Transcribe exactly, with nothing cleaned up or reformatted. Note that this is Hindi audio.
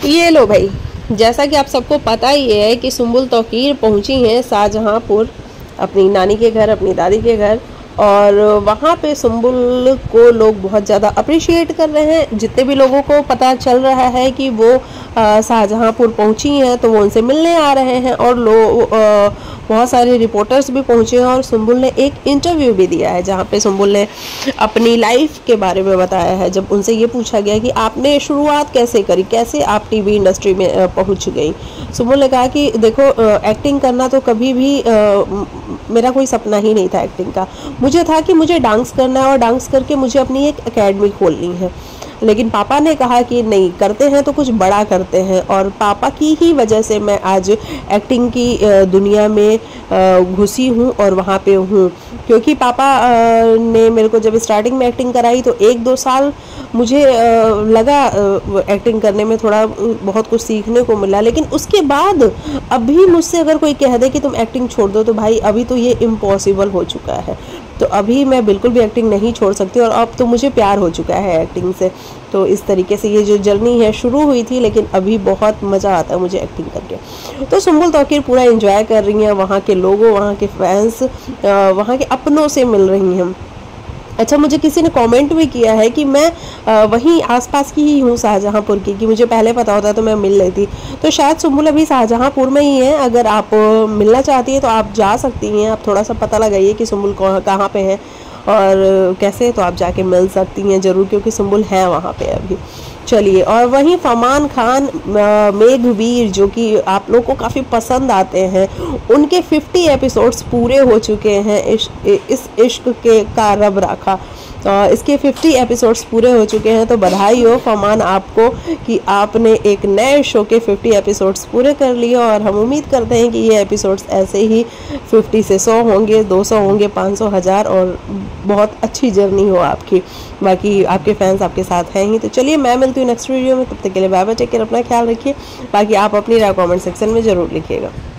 ये लो भाई, जैसा कि आप सबको पता ही है कि सुंबुल तौकीर पहुंची हैं शाहजहांपुर अपनी नानी के घर, अपनी दादी के घर, और वहाँ पे सुंबुल को लोग बहुत ज़्यादा अप्रिशिएट कर रहे हैं। जितने भी लोगों को पता चल रहा है कि वो शाहजहांपुर पहुंची हैं तो वो उनसे मिलने आ रहे हैं, और लोग बहुत सारे रिपोर्टर्स भी पहुंचे हैं। और सुंबुल ने एक इंटरव्यू भी दिया है जहाँ पे सुंबुल ने अपनी लाइफ के बारे में बताया है। जब उनसे ये पूछा गया कि आपने शुरुआत कैसे करी, कैसे आप टीवी इंडस्ट्री में पहुंच गई, सुंबुल ने कहा कि देखो, एक्टिंग करना तो कभी भी आ, मेरा कोई सपना ही नहीं था एक्टिंग का। मुझे था कि मुझे डांस करना है और डांस करके मुझे अपनी एक एकेडमी खोलनी है, लेकिन पापा ने कहा कि नहीं, करते हैं तो कुछ बड़ा करते हैं। और पापा की ही वजह से मैं आज एक्टिंग की दुनिया में घुसी हूँ और वहाँ पे हूँ, क्योंकि पापा ने मेरे को जब स्टार्टिंग में एक्टिंग कराई तो एक दो साल मुझे लगा एक्टिंग करने में थोड़ा बहुत कुछ सीखने को मिला। लेकिन उसके बाद अभी मुझसे अगर कोई कह दे कि तुम एक्टिंग छोड़ दो, तो भाई अभी तो ये इम्पॉसिबल हो चुका है। तो अभी मैं बिल्कुल भी एक्टिंग नहीं छोड़ सकती, और अब तो मुझे प्यार हो चुका है एक्टिंग से। तो इस तरीके से ये जो जर्नी है शुरू हुई थी, लेकिन अभी बहुत मज़ा आता है मुझे एक्टिंग करके। तो सुंबुल तौकीर पूरा एंजॉय कर रही हैं, वहाँ के लोगों, वहाँ के फैंस, वहाँ के अपनों से मिल रही हैं। अच्छा, मुझे किसी ने कमेंट भी किया है कि मैं आ, वहीं आसपास की ही हूँ शाहजहांपुर की, कि मुझे पहले पता होता तो मैं मिल लेती। तो शायद सुंबुल अभी शाहजहांपुर में ही है। अगर आप मिलना चाहती हैं तो आप जा सकती हैं। आप थोड़ा सा पता लगाइए कि सुंबुल कहाँ पे है और कैसे, तो आप जाके मिल सकती हैं ज़रूर, क्योंकि सुंबुल है वहाँ पे अभी। चलिए, और वहीं फरमान खान मेघवीर, जो कि आप लोग को काफ़ी पसंद आते हैं, उनके पचास एपिसोड्स पूरे हो चुके हैं। इस, इस इश्क के का रब राखा, इसके पचास एपिसोड्स पूरे हो चुके हैं। तो बधाई हो फरमान आपको कि आपने एक नए शो के पचास एपिसोड्स पूरे कर लिए, और हम उम्मीद करते हैं कि ये एपिसोड्स ऐसे ही पचास से सौ होंगे, दो सौ होंगे, पाँच सौ, हज़ार, और बहुत अच्छी जर्नी हो आपकी। बाकी आपके फैंस आपके साथ हैं ही। तो चलिए, मैं मिलती हूँ नेक्स्ट वीडियो में, तब तक के लिए बाय बाय, टेक केयर, अपना ख्याल रखिए। बाकी आप अपनी राय कमेंट सेक्शन में ज़रूर लिखिएगा।